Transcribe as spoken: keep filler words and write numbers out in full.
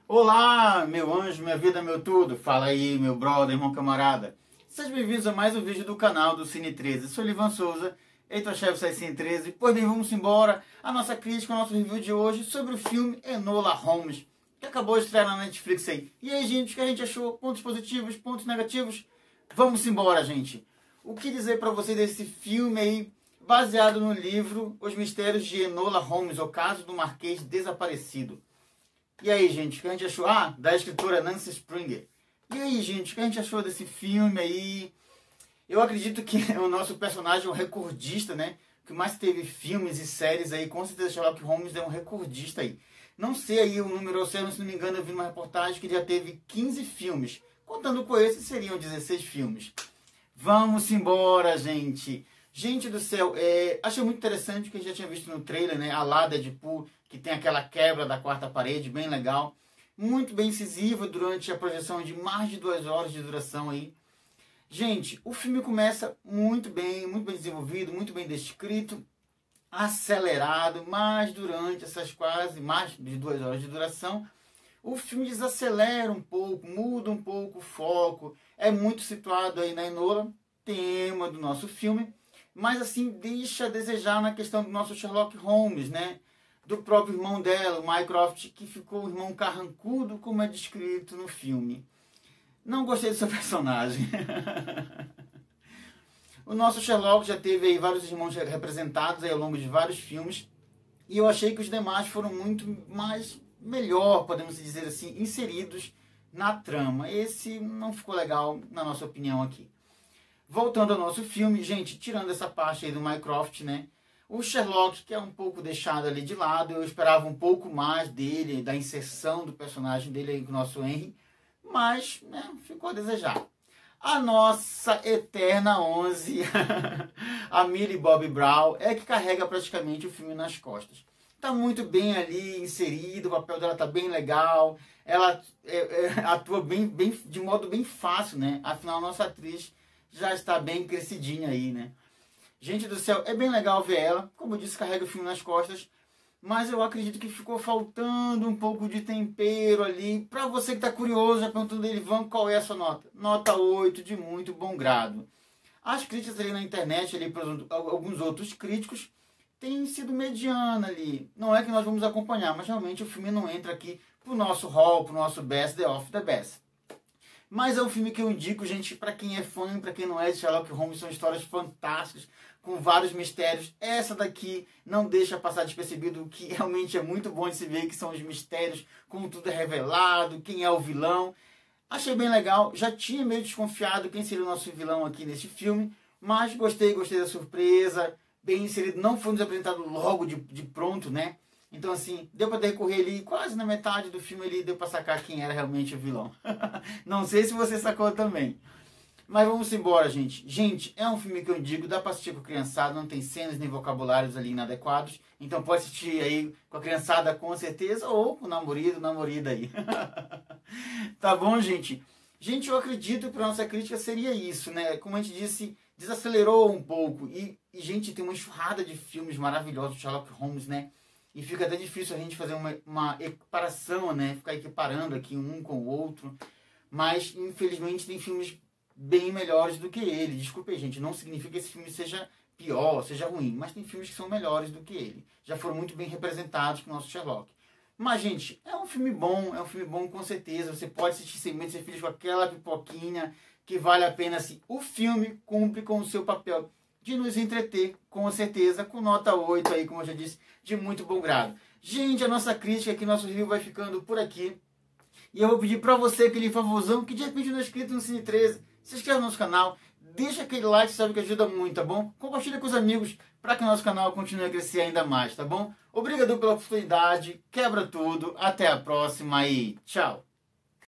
Olá, meu anjo, minha vida, meu tudo. Fala aí, meu brother, irmão, camarada. Sejam bem-vindos a mais um vídeo do canal do Cine treze. Sou Livan Souza, editor-chefe do Cine treze. Pois bem, vamos embora. A nossa crítica, o nosso review de hoje sobre o filme Enola Holmes, que acabou de estrear na Netflix aí. E aí, gente, o que a gente achou? Pontos positivos, pontos negativos? Vamos embora, gente. O que dizer pra vocês desse filme aí, baseado no livro Os Mistérios de Enola Holmes, o caso do Marquês Desaparecido. E aí, gente, o que a gente achou? Ah, da escritora Nancy Springer. E aí, gente, o que a gente achou desse filme aí? Eu acredito que o nosso personagem é um recordista, né? O que mais teve filmes e séries aí, com certeza Sherlock Holmes é um recordista aí. Não sei aí o número ao certo, se não me engano, eu vi uma reportagem que ele já teve quinze filmes. Contando com esse, seriam dezesseis filmes. Vamos embora, gente. Gente do céu, é, achei muito interessante o que a gente já tinha visto no trailer, né? A lá Deadpool, que tem aquela quebra da quarta parede, bem legal. Muito bem incisiva durante a projeção de mais de duas horas de duração aí. Gente, o filme começa muito bem, muito bem desenvolvido, muito bem descrito, acelerado, mas durante essas quase mais de duas horas de duração, o filme desacelera um pouco, muda um pouco o foco, é muito situado aí na Enola, tema do nosso filme, mas assim, deixa a desejar na questão do nosso Sherlock Holmes, né? Do próprio irmão dela, o Mycroft, que ficou o irmão carrancudo, como é descrito no filme. Não gostei do seu personagem. O nosso Sherlock já teve aí vários irmãos representados aí ao longo de vários filmes, e eu achei que os demais foram muito mais, melhor, podemos dizer assim, inseridos na trama. Esse não ficou legal, na nossa opinião aqui. Voltando ao nosso filme, gente, tirando essa parte aí do Mycroft, né? O Sherlock, que é um pouco deixado ali de lado, eu esperava um pouco mais dele, da inserção do personagem dele aí com o nosso Henry, mas, né, ficou a desejar. A nossa eterna onze, a Millie Bobby Brown, é que carrega praticamente o filme nas costas. Tá muito bem ali inserido, o papel dela tá bem legal, ela é, é, atua bem, bem, de modo bem fácil, né? Afinal, a nossa atriz já está bem crescidinha aí, né? Gente do céu, é bem legal ver ela, como eu disse, carrega o filme nas costas, mas eu acredito que ficou faltando um pouco de tempero ali. Pra você que tá curioso, já perguntando dele, Ivan, qual é a sua nota? Nota oito, de muito bom grado. As críticas ali na internet, ali para alguns outros críticos, têm sido mediana ali. Não é que nós vamos acompanhar, mas realmente o filme não entra aqui pro nosso hall, pro nosso best, the of the best. Mas é um filme que eu indico, gente, para quem é fã, para quem não é de Sherlock Holmes, são histórias fantásticas, com vários mistérios. Essa daqui não deixa passar despercebido, o que realmente é muito bom de se ver, que são os mistérios, como tudo é revelado, quem é o vilão. Achei bem legal, já tinha meio desconfiado quem seria o nosso vilão aqui nesse filme, mas gostei, gostei da surpresa, bem inserido, não foi nos apresentado logo de, de pronto, né? Então, assim, deu para decorrer ali, quase na metade do filme ali, deu para sacar quem era realmente o vilão. Não sei se você sacou também. Mas vamos embora, gente. Gente, é um filme que eu digo, dá para assistir com a criançada, não tem cenas nem vocabulários ali inadequados. Então pode assistir aí com a criançada com certeza, ou com o namorado, namorada aí. Tá bom, gente? Gente, eu acredito que a nossa crítica seria isso, né? Como a gente disse, desacelerou um pouco. E, e gente, tem uma enxurrada de filmes maravilhosos de Sherlock Holmes, né? E fica até difícil a gente fazer uma, uma equiparação, né? Ficar equiparando aqui um com o outro. Mas, infelizmente, tem filmes bem melhores do que ele. Desculpe, gente, não significa que esse filme seja pior, seja ruim. Mas tem filmes que são melhores do que ele. Já foram muito bem representados com o nosso Sherlock. Mas, gente, é um filme bom, é um filme bom com certeza. Você pode assistir sem medo, ser feliz com aquela pipoquinha, que vale a pena, assim. O filme cumpre com o seu papel de nos entreter, com certeza, com nota oito aí, como eu já disse, de muito bom grado. Gente, a nossa crítica aqui, nosso review vai ficando por aqui. E eu vou pedir pra você aquele favorzão que de repente não é inscrito no Cine treze, se inscreve no nosso canal, deixa aquele like, sabe que ajuda muito, tá bom? Compartilha com os amigos para que o nosso canal continue a crescer ainda mais, tá bom? Obrigado pela oportunidade, quebra tudo, até a próxima e tchau!